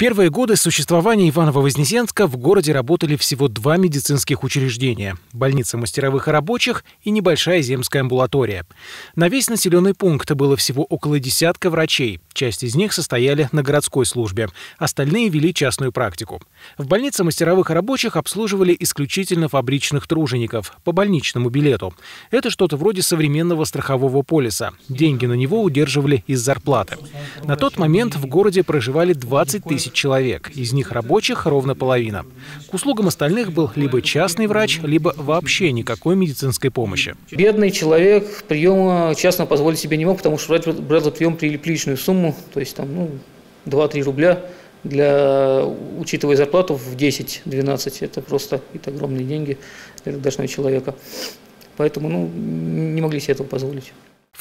первые годы существования Иваново-Вознесенска в городе работали всего 2 медицинских учреждения – больница мастеровых и рабочих и небольшая земская амбулатория. На весь населенный пункт было всего около десятка врачей. Часть из них состояли на городской службе, остальные вели частную практику. В больнице мастеровых и рабочих обслуживали исключительно фабричных тружеников по больничному билету. Это что-то вроде современного страхового полиса. Деньги на него удерживали из зарплаты. На тот момент в городе проживали 20 тысяч человек, из них рабочих ровно половина. К услугам остальных был либо частный врач, либо вообще никакой медицинской помощи. Бедный человек приема частного позволить себе не мог, потому что врач брал за прием приличную сумму, то есть там 2-3 рубля, учитывая зарплату в 10-12, это просто огромные деньги для должного человека. Поэтому не могли себе этого позволить. В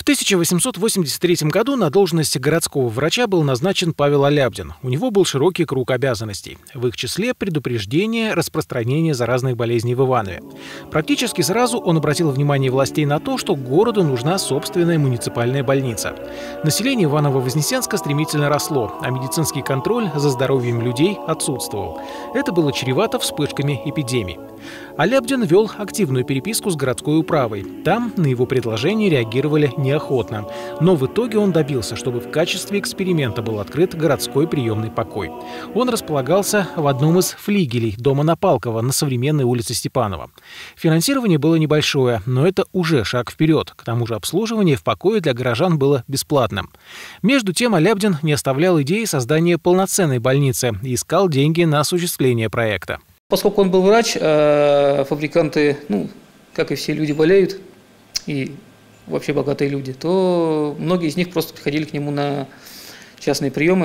1883 году на должность городского врача был назначен Павел Алябдин. У него был широкий круг обязанностей. В их числе предупреждение распространения заразных болезней в Иванове. Практически сразу он обратил внимание властей на то, что городу нужна собственная муниципальная больница. Население Иваново-Вознесенска стремительно росло, а медицинский контроль за здоровьем людей отсутствовал. Это было чревато вспышками эпидемий. Алябдин вел активную переписку с городской управой. Там на его предложение реагировали неохотно. Но в итоге он добился, чтобы в качестве эксперимента был открыт городской приемный покой. Он располагался в одном из флигелей дома Напалкова на современной улице Степанова. Финансирование было небольшое, но это уже шаг вперед. К тому же обслуживание в покое для горожан было бесплатным. Между тем Алябдин не оставлял идеи создания полноценной больницы и искал деньги на осуществление проекта. Поскольку он был врач, а фабриканты, как и все люди, болеют, и вообще богатые люди, то многие из них просто приходили к нему на частные приемы,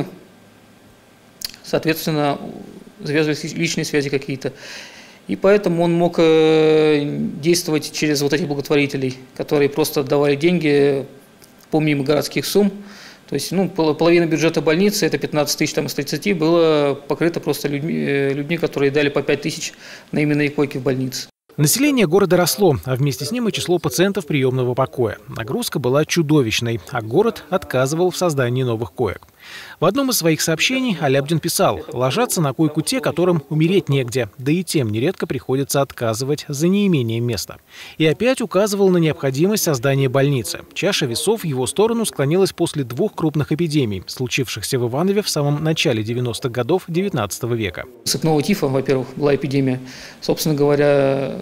соответственно, завязывались личные связи какие-то. И поэтому он мог действовать через вот этих благотворителей, которые просто отдавали деньги помимо городских сумм. То есть половина бюджета больницы, это 15 тысяч из 30, было покрыто просто людьми, которые дали по 5 тысяч на именные койки в больнице. Население города росло, а вместе с ним и число пациентов приемного покоя. Нагрузка была чудовищной, а город отказывал в создании новых коек. В одном из своих сообщений Алябдин писал: «Ложатся на койку те, которым умереть негде, да и тем нередко приходится отказывать за неимением места». И опять указывал на необходимость создания больницы. Чаша весов в его сторону склонилась после 2 крупных эпидемий, случившихся в Иванове в самом начале 90-х годов XIX века. Сыпного тифа, во-первых, была эпидемия, собственно говоря,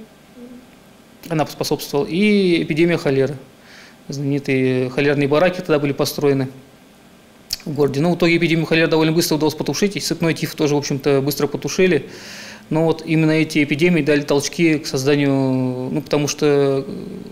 она поспособствовала, и эпидемия холеры. Знаменитые холерные бараки тогда были построены в городе. В итоге эпидемию холеры довольно быстро удалось потушить, и сыпной тиф тоже, в общем-то, быстро потушили. Но вот именно эти эпидемии дали толчки к созданию, потому что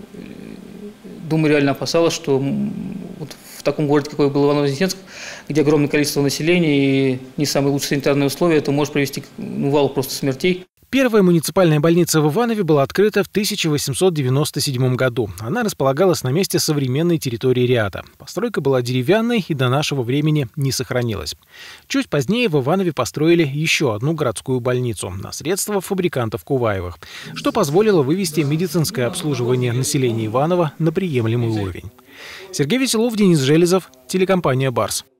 Дума реально опасалась, что вот в таком городе, какой был Иваново-Вознесенск, где огромное количество населения и не самые лучшие санитарные условия, это может привести к валу просто смертей. Первая муниципальная больница в Иванове была открыта в 1897 году. Она располагалась на месте современной территории РИАТа. Постройка была деревянной и до нашего времени не сохранилась. Чуть позднее в Иванове построили еще одну городскую больницу на средства фабрикантов Куваевых, что позволило вывести медицинское обслуживание населения Иванова на приемлемый уровень. Сергей Веселов, Денис Железов, телекомпания «Барс».